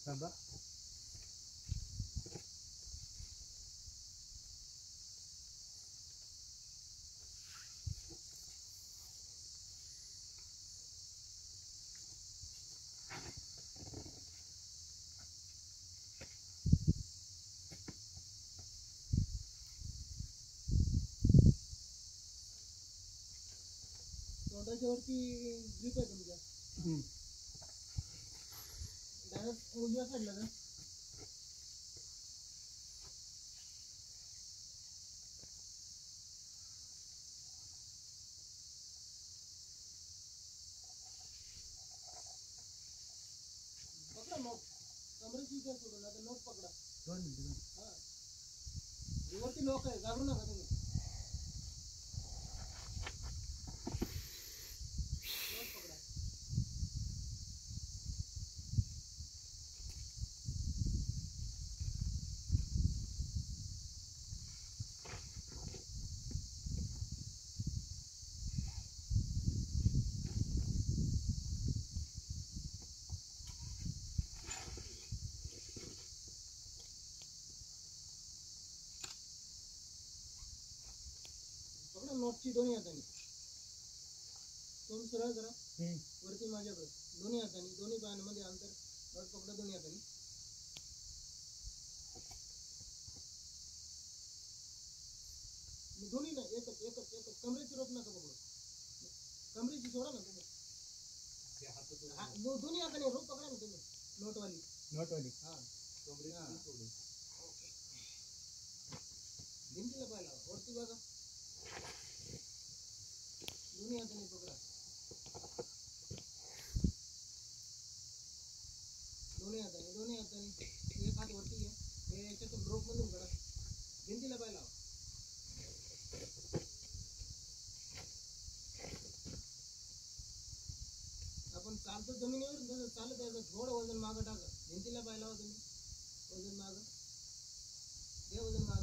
बाबा तोंडाच्यावरती grip आहे तुमच्या direct उजव्या साईडला का पकडा नोट कमरेची काय सोडून आता नोट पकडा 2 मिनिट हा वरती लोक आहे घाबरू नका तुम्ही नोट पकडा पकडा नोटची दोन्ही हाताने तोंड सरळ करा वरती माझ्याकडे दोन्ही हाताने दोन्ही पायांमध्ये अंतर नोट पकडा दोन्ही हाताने दोन्ही नाही एकच एकच एकच कमरेची रोप नका पकडू कमरेची सोडा ना तुम्ही दोन्ही हाताने रोप पकडा ना तुम्ही नोटवाली हा कमरेची सोडून भिंतीला पाहिला वरती बघा दोन्ही हाताने पकडा दोन्ही हाताने एक हात वरती घ्या हे याच्यातून रोप मधून काढा भिंतीला पाहिला आपण चालतो जमिनीवर जसं चालत यायचं थोडं वजन मागं टाका भिंतीला पाहिला तुम्ही वजन मागं हे वजन मागं